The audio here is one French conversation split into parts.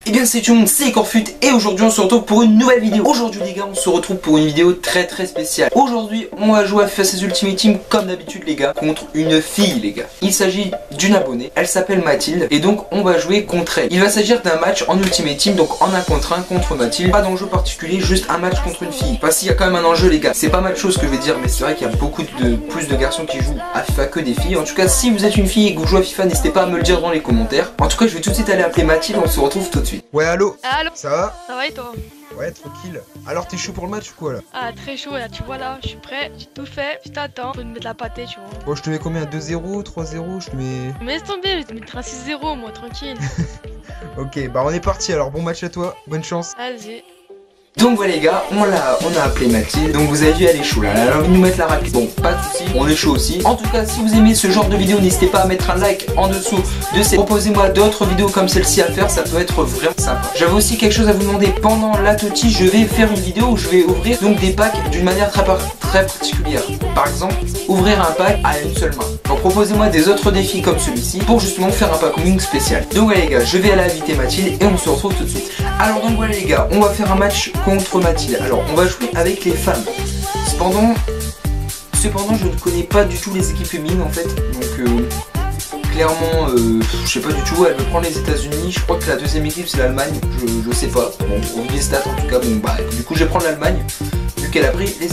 Eh bien c'est tout le monde, c'est Corfut et aujourd'hui on se retrouve pour une nouvelle vidéo. Aujourd'hui les gars on se retrouve pour une vidéo très spéciale. Aujourd'hui on va jouer à FIFA 16 Ultimate Team comme d'habitude les gars, contre une fille les gars. Il s'agit d'une abonnée, elle s'appelle Mathilde et donc on va jouer contre elle. Il va s'agir d'un match en Ultimate Team, donc en 1 contre 1 contre Mathilde. Pas d'enjeu particulier, juste un match contre une fille. Enfin s'il y a quand même un enjeu les gars, c'est pas mal de choses que je vais dire, mais c'est vrai qu'il y a beaucoup plus de garçons qui jouent à FIFA que des filles. En tout cas si vous êtes une fille et que vous jouez à FIFA, n'hésitez pas à me le dire dans les commentaires. En tout cas je vais tout de suite aller appeler Mathilde, on se retrouve tout de suite. Ouais, allô? Allô? Ça va? Ça va et toi? Ouais, tranquille. Alors, t'es chaud pour le match ou quoi là? Ah, très chaud là, tu vois là, je suis prêt, j'ai tout fait, je t'attends, faut me mettre la pâtée, tu vois. Bon, je te mets combien? 2-0, 3-0? Je te mets. Mais laisse tomber, je vais te mettre un 6-0, moi, tranquille. Ok, bah on est parti alors, bon match à toi, bonne chance. Vas-y. Donc voilà les gars, on a appelé Mathilde. Donc vous avez vu elle est chaud là, elle a envie de nous mettre la rapide. Bon pas de soucis, on est chaud aussi. En tout cas si vous aimez ce genre de vidéo, n'hésitez pas à mettre un like en dessous de cette. Proposez-moi d'autres vidéos comme celle-ci à faire, ça peut être vraiment sympa. J'avais aussi quelque chose à vous demander pendant la TOTY, je vais faire une vidéo où je vais ouvrir donc des packs d'une manière très particulière. Par exemple, ouvrir un pack à une seule main. Donc proposez-moi des autres défis comme celui-ci pour justement faire un pack wing spécial. Donc voilà les gars, je vais aller inviter Mathilde et on se retrouve tout de suite. Alors donc voilà les gars, on va faire un match contre Mathilde. Alors on va jouer avec les femmes. Cependant je ne connais pas du tout les équipes féminines en fait. Donc clairement je sais pas du tout. Elle veut prendre les États-Unis. Je crois que la deuxième équipe c'est l'Allemagne. Je sais pas. Bon au vu des stats en tout cas, bon bah du coup je vais prendre l'Allemagne. Vu qu'elle a pris les.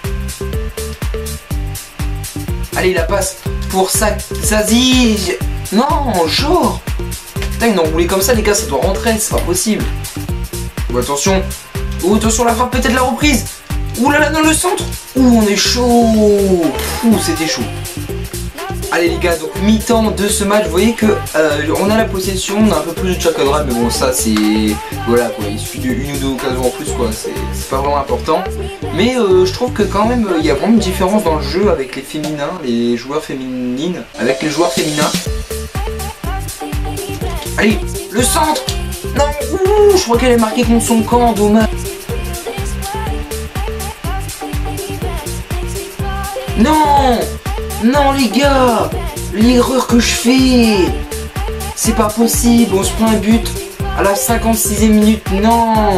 Allez la passe pour Zazie. Non genre. Putain une enroulée comme ça les gars, ça doit rentrer, c'est pas possible. Oh, attention. Oh attention la frappe peut-être la reprise. Ouh là là dans le centre. Ouh on est chaud. Ouh c'était chaud. Allez les gars, donc mi-temps de ce match, vous voyez que on a la possession, on a un peu plus de chakadra, mais bon ça c'est... Voilà quoi, il suffit de une ou deux occasions en plus quoi, c'est pas vraiment important. Mais je trouve que quand même il y a vraiment une différence dans le jeu avec les féminins, les joueurs féminines, avec les joueurs féminins. Allez, le centre. Non, ouh, je crois qu'elle est marquée contre son camp, dommage. Non, non les gars, l'erreur que je fais, c'est pas possible, on se prend un but à la 56e minute, non.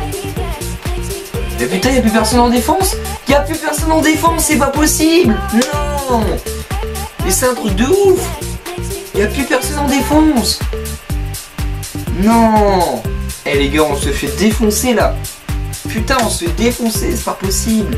Mais putain, y'a plus personne en défense, c'est pas possible, non. Mais c'est un truc de ouf, y'a plus personne en défense. Non. Eh les gars, on se fait défoncer là. Putain, on se fait défoncer, c'est pas possible.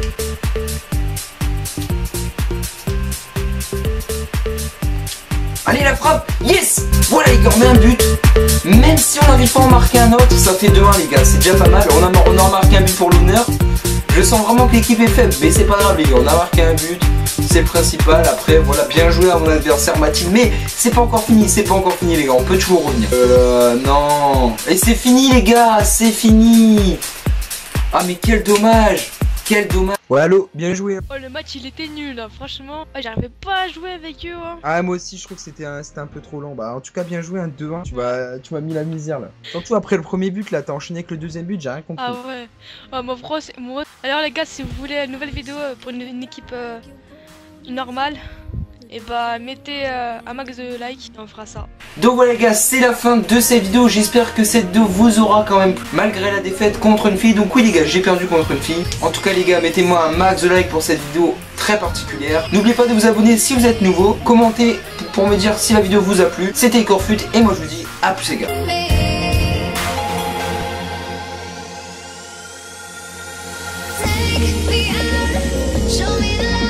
Allez la frappe. Yes. Voilà les gars, on met un but. Même si on n'arrive pas à en marquer un autre, ça fait 2-1 les gars, c'est déjà pas mal. On a marqué un but pour l'honneur. Je sens vraiment que l'équipe est faible, mais c'est pas grave les gars, on a marqué un but. C'est le principal. Après voilà, bien joué à mon adversaire Mathilde. Mais c'est pas encore fini, les gars, on peut toujours revenir. Non. Et c'est fini les gars, c'est fini. Ah mais quel dommage. Quel dommage. Ouais, allô, bien joué. Oh le match il était nul là, franchement. Oh, j'arrivais pas à jouer avec eux hein. Ah moi aussi je trouve que c'était un peu trop lent. Bah en tout cas bien joué, un 2-1. Tu m'as mis la misère là. Surtout après le premier but là, t'as enchaîné avec le deuxième but, j'ai rien compris. Ah ouais. Oh mon bro, moi. Alors les gars, si vous voulez une nouvelle vidéo pour une équipe normale, et bah mettez un max de likes et on fera ça. Donc voilà les gars, c'est la fin de cette vidéo. J'espère que cette vidéo vous aura quand même plu malgré la défaite contre une fille. Donc oui les gars, j'ai perdu contre une fille. En tout cas les gars, mettez-moi un max de likes pour cette vidéo très particulière. N'oubliez pas de vous abonner si vous êtes nouveau. Commentez pour me dire si la vidéo vous a plu. C'était Corfut et moi je vous dis à plus les gars. Take me out, show me the light.